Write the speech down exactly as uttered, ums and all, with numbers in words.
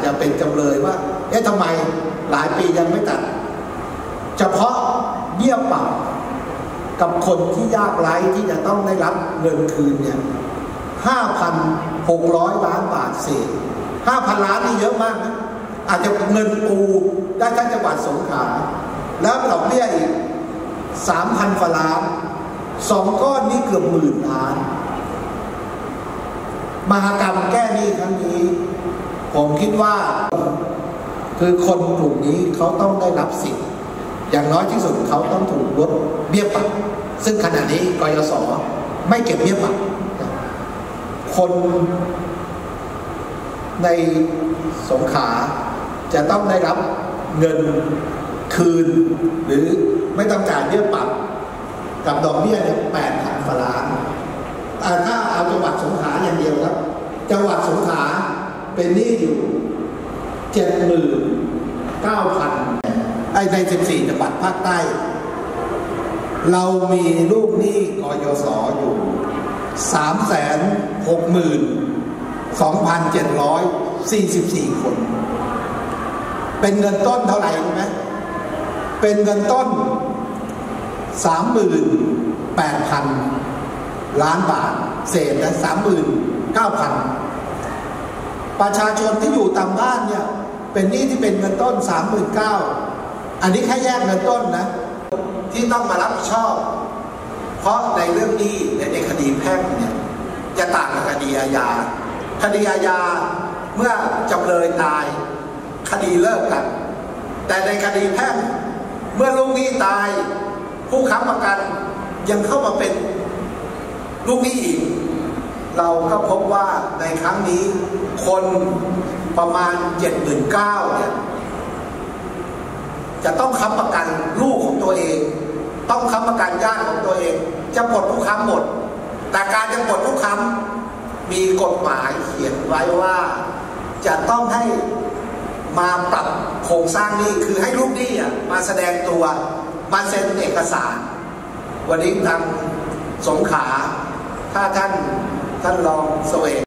จะเป็นจำเลยว่าเอ๊ะทำไมหลายปียังไม่ตัดเฉพาะเบี้ยปรับกับคนที่ยากไร้ที่จะต้องได้รับเงินคืนเนี่ยห้าพันหกร้อยล้านบาทเศษห้าพันล้านนี่เยอะมากนะอาจจะเงินปูได้ทั้งจังหวัดสงขลาแล้วดอกเบี้ยอีกสามพันกว่าล้านสองก้อนนี้เกือบหมื่นล้านมหกรรมแก้หนี้ครั้งนี้ผมคิดว่าคือคนกลุ่มนี้เขาต้องได้รับสิทธิ์อย่างน้อยที่สุดเขาต้องถูกลดเบี้ยปรับซึ่งขณะนี้กยศไม่เก็บเบี้ยปรับคนในสงขลาจะต้องได้รับเงินคืนหรือไม่ต้องจ่ายเบี้ยปรับกับดอกเบี้ยเนี่ยแปดพันกว่าล้านถ้าเอาจังหวัดสงขลาอย่างเดียวครับจังหวัดสงขลาเป็นหนี้อยู่เจ็ดหมื่นเก้าพันไอ้ในสิบสี่จังหวัดภาคใต้เรามีลูกหนี้กยศอยู่สามแสนหกหมื่นสองพันเจ็ดร้อยสี่สิบสี่คนเป็นเงินต้นเท่าไหร่รู้ไหมเป็นเงินต้นสามหมื่นแปดพันล้านบาทเศษนะสามหมื่นเก้าพันประชาชนที่อยู่ตามบ้านเนี่ยเป็นหนี้ที่เป็นเงินต้นสามหมื่นเก้าอันนี้แค่แยกเงินต้นนะที่ต้องมารับผิดชอบเพราะในเรื่องนี้ในคดีแพ่งเนี่ยจะต่างกับคดีอาญาคดีอาญาเมื่อจำเลยตายคดีเลิกกันแต่ในคดีแพ่งเมื่อลูกหนี้ตายผู้ค้ำประกันยังเข้ามาเป็นลูกหนี้อีกเราก็พบว่าในครั้งนี้คนประมาณ เจ็ดหมื่นเก้าพัน เนี่ยจะต้องค้ำประกันลูกของตัวเองต้องค้ำประกันญาติของตัวเองจะปลดผู้ค้ำหมดแต่การจะปลดผู้ค้ำมีกฎหมายเขียนไว้ว่าจะต้องให้มาปรับโครงสร้างหนี้คือให้ลูกหนี้มาแสดงตัวมาเซ็นเอกสารวันนี้ทางสงขลาถ้าท่านท่านรองเสวก